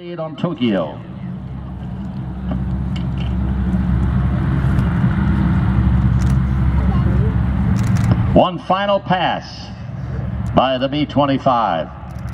on Tokyo. One final pass by the B-25.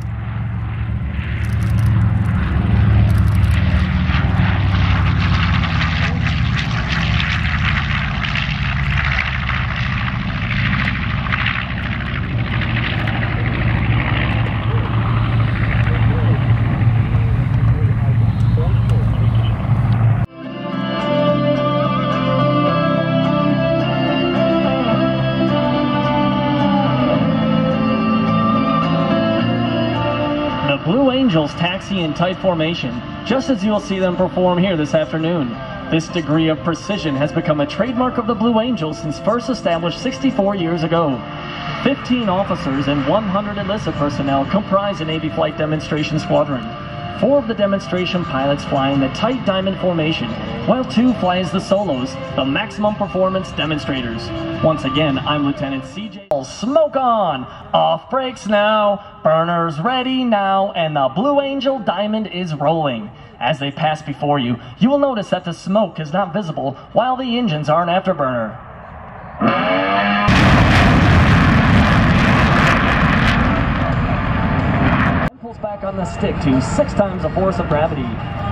Blue Angels taxi in tight formation, just as you'll see them perform here this afternoon. This degree of precision has become a trademark of the Blue Angels since first established 64 years ago. 15 officers and 100 enlisted personnel comprise a Navy Flight Demonstration Squadron. 4 of the demonstration pilots fly in the tight diamond formation, while 2 fly as the solos, the maximum performance demonstrators. Once again, I'm Lieutenant CJ. Smoke on! Off brakes now, burners ready now, and the Blue Angel Diamond is rolling. As they pass before you, you will notice that the smoke is not visible while the engines are an afterburner. Pulls back on the stick to 6 times the force of gravity.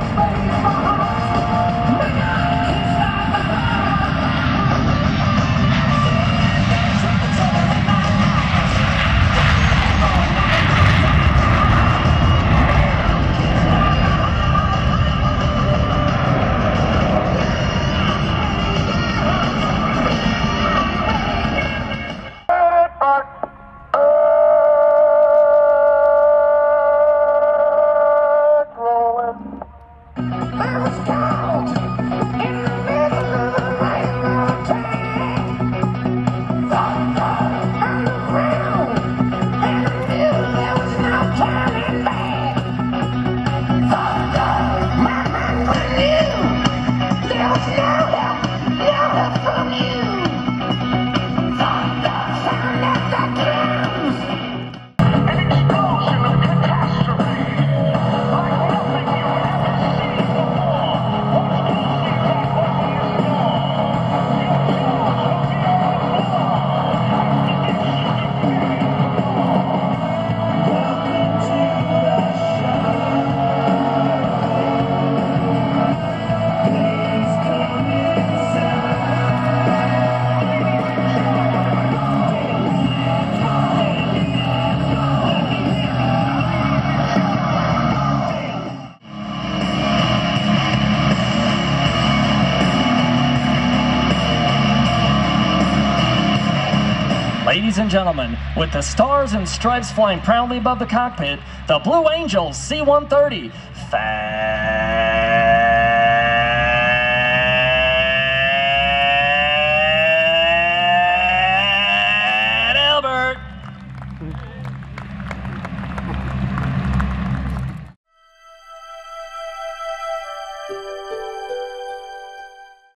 Ladies and gentlemen, with the stars and stripes flying proudly above the cockpit, the Blue Angels C-130.